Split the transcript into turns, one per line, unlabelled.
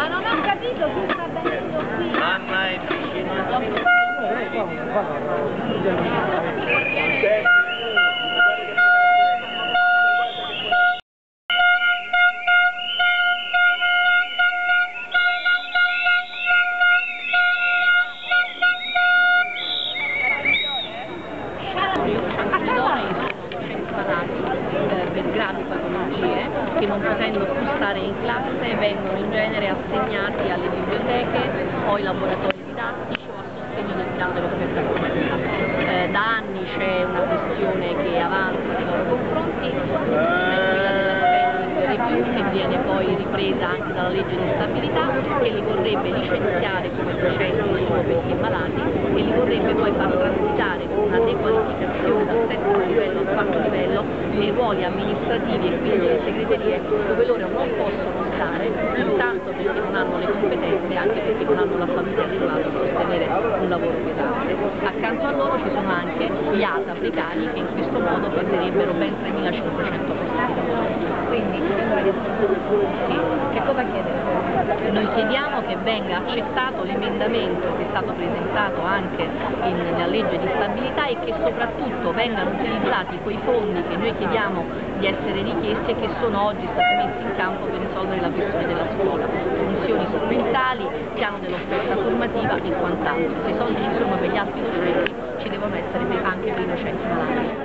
Ma non ho capito chi sta venendo qui.
Mamma è vicino.
Per gravi patologie che non potendo più stare in classe vengono in genere assegnati alle biblioteche o ai laboratori didattici o a sostegno del piano dell'offerta formativa. Da anni c'è una questione che avanza nei loro confronti, è quella della spending review, che viene poi ripresa anche dalla legge di stabilità, che li vorrebbe licenziare come docenti solo perché malati e li vorrebbe poi far transitare con una dequalificazione dal settimo livello al quarto livello nei ruoli amministrativi e quindi le segreterie dove loro non possono stare, intanto perché non hanno le competenze, anche perché non hanno la famiglia adeguata a sostenere un lavoro pesante. Accanto a loro ci sono anche gli ATA precari che in questo modo perderebbero ben 3.500 posti di lavoro.
Quindi,
Sì.
che cosa chiedete?
Noi chiediamo che venga accettato l'emendamento che è stato presentato anche nella legge di stabilità e che soprattutto vengano utilizzati quei fondi che noi chiediamo di essere richiesti e che sono oggi stati messi in campo per risolvere la questione della scuola, funzioni strumentali, piano dell'offerta formativa e quant'altro. Se i soldi ci sono per gli altri docenti, ci devono essere anche per i docenti malati.